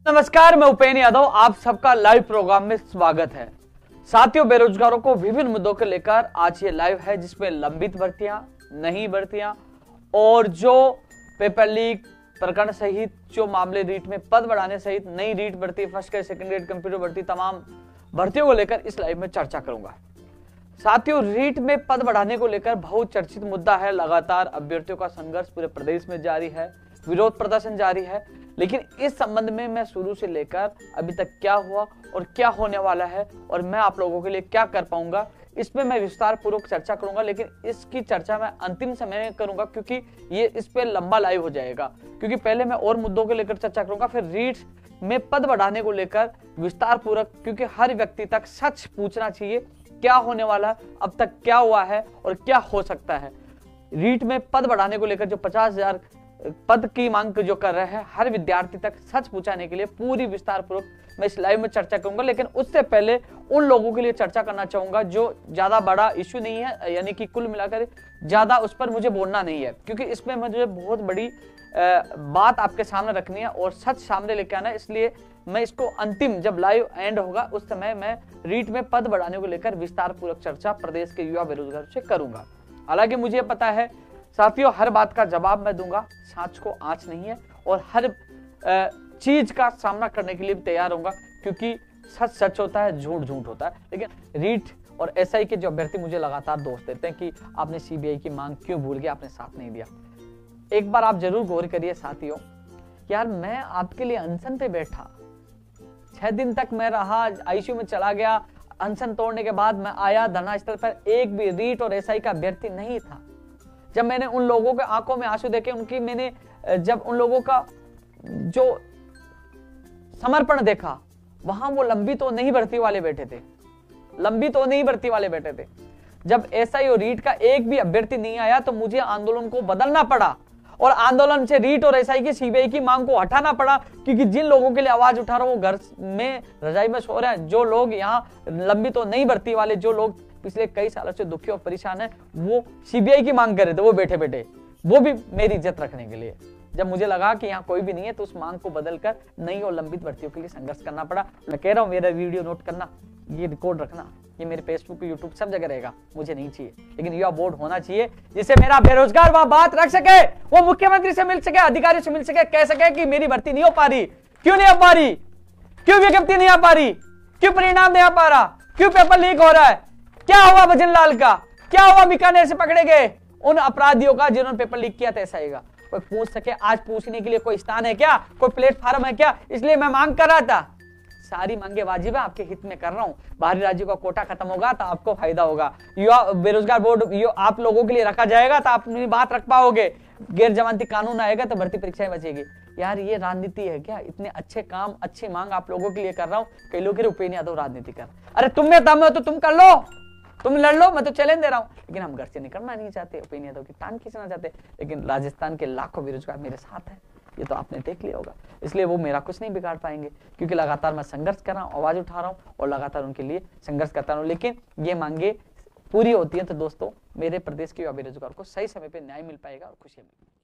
नमस्कार, मैं उपेन्द्र यादव, आप सबका लाइव प्रोग्राम में स्वागत है। साथियों, बेरोजगारों को विभिन्न मुद्दों को लेकर आज ये लाइव है, जिसमें लंबित भर्तियां, नई भर्तियां और जो पेपर लीक प्रकरण सहित जो मामले, रीट में पद बढ़ाने सहित नई रीट भर्ती, first grade, second grade, computer भर्ती, तमाम भर्तियों को लेकर इस लाइव में चर्चा करूंगा। साथियों, रीट में पद बढ़ाने को लेकर बहुत चर्चित मुद्दा है। लगातार अभ्यर्थियों का संघर्ष पूरे प्रदेश में जारी है, विरोध प्रदर्शन जारी है। लेकिन इस संबंध में मैं शुरू से लेकर अभी तक क्या हुआ और क्या होने वाला है और मैं आप लोगों के लिए क्या कर पाऊंगा, इसमें मैं विस्तार पूर्वक चर्चा करूंगा। लेकिन इसकी चर्चा मैं अंतिम समय में करूंगा, क्योंकि ये इस पे लंबा लाइव हो जाएगा। क्योंकि पहले मैं और मुद्दों को लेकर चर्चा करूंगा, फिर रीट में पद बढ़ाने को लेकर विस्तार पूर्वक, क्योंकि हर व्यक्ति तक सच पूछना चाहिए क्या होने वाला है, अब तक क्या हुआ है और क्या हो सकता है। रीट में पद बढ़ाने को लेकर जो 50,000 पद की मांग जो कर रहे हैं, हर विद्यार्थी तक सच पूछाने के लिए पूरी विस्तार पूर्वक मैं इस लाइव में चर्चा करूंगा। लेकिन उससे पहले उन लोगों के लिए चर्चा करना चाहूंगा जो ज्यादा बड़ा इश्यू नहीं है, यानी कि कुल मिलाकर ज्यादा उस पर मुझे बोलना नहीं है, क्योंकि इसमें मुझे बहुत बड़ी बात आपके सामने रखनी है और सच सामने लेके आना है। इसलिए मैं इसको अंतिम जब लाइव एंड होगा उस समय मैं रीट में पद बढ़ाने को लेकर विस्तार पूर्वक चर्चा प्रदेश के युवा बेरोजगारों से करूंगा। हालांकि मुझे पता है साथियों, हर बात का जवाब मैं दूंगा, सांच को आंच नहीं है, और हर चीज का सामना करने के लिए तैयार होऊंगा, क्योंकि सच सच होता है, झूठ झूठ होता है। लेकिन रीट और एसआई के जो अभ्यर्थी मुझे लगातार दोष देते हैं कि आपने सीबीआई की मांग क्यों भूल गए, आपने साथ नहीं दिया। एक बार आप जरूर गौर करिए साथियों, यार मैं आपके लिए अनशन पे बैठा, 6 दिन तक मैं रहा, आईसीयू में चला गया, अनशन तोड़ने के बाद मैं आया धरना स्थल पर, एक भी रीट और एसआई का अभ्यर्थी नहीं था। जब मैंने उन लोगों के आंखों में आंसू देखे, उनकी मैंने जब उन लोगों का जो समर्पण देखा, वहां वो लंबी तो नहीं भर्ती वाले बैठे थे, लंबी तो नहीं भर्ती वाले बैठे थे। जब एसआई और रीट का एक भी अभ्यर्थी नहीं आया तो मुझे आंदोलन को बदलना पड़ा और आंदोलन से रीट और एसआई की सीबीआई की मांग को हटाना पड़ा, क्योंकि जिन लोगों के लिए आवाज उठा रहा हूं वो घर में रजाई में सो रहे हैं, जो लोग यहाँ लंबी तो नहीं भर्ती वाले, जो लोग पिछले कई सालों से दुखी और परेशान है, वो सीबीआई की मांग कर रहे थे, वो बैठे बैठे, वो भी मेरी इज्जत रखने के लिए। जब मुझे लगा कि यहाँ कोई भी नहीं है तो उस मांग को बदलकर नई और लंबित भर्तियों के लिए संघर्ष करना पड़ा। मैं कह रहा हूँ, मेरा वीडियो नोट करना, ये रिकॉर्ड रखना, ये मेरे फेसबुक, यूट्यूब सब जगह रहेगा, मुझे नहीं चाहिए। लेकिन युवा बोर्ड होना चाहिए जिससे मेरा बेरोजगार वहां बात रख सके, वो मुख्यमंत्री से मिल सके, अधिकारी से मिल सके, कह सके कि मेरी भर्ती नहीं हो पा रही, क्यों नहीं हो पा रही, क्यों विज्ञप्ति नहीं आ पा रही, क्यों परिणाम नहीं आ पा रहा, क्यों पेपर लीक हो रहा है, क्या हुआ भजन लाल का, क्या हुआ बीकानेर से पकड़े गए उन अपराधियों का जिन्होंने पेपर लीक किया था, ऐसा आएगा कोई पूछ सके। आज पूछने के लिए कोई स्थान है क्या, कोई प्लेटफॉर्म है क्या? इसलिए मैं मांग कर रहा था, सारी मांगे वाजिब है, आपके हित में कर रहा हूं। बाहरी राज्यों का कोटा खत्म होगा तो आपको फायदा होगा, युवा बेरोजगार बोर्ड आप लोगों के लिए रखा जाएगा तो आप अपनी बात रख पाओगे, गैर जमानती कानून आएगा तो भर्ती परीक्षाएं बचेगी। यार ये राजनीति है क्या? इतने अच्छे काम, अच्छी मांग आप लोगों के लिए कर रहा हूं, कई लोग उपेन्द्र यादव राजनीति कर, अरे तुम में दम है तो तुम कर लो, तुम लड़ लो, मैं तो चैलेंज दे रहा हूं। लेकिन हम घर से निकलना नहीं चाहते, उपेन्द्र यादव की टांग खींचना चाहते। लेकिन राजस्थान के लाखों बेरोजगार मेरे साथ हैं, ये तो आपने देख लिया होगा, इसलिए वो मेरा कुछ नहीं बिगाड़ पाएंगे, क्योंकि लगातार मैं संघर्ष कर रहा हूं, आवाज उठा रहा हूं और लगातार उनके लिए संघर्ष करता रहा हूं। लेकिन ये मांगे पूरी होती है तो दोस्तों, मेरे प्रदेश के युवा बेरोजगार को सही समय पे न्याय मिल पाएगा और खुशी मिलेगी।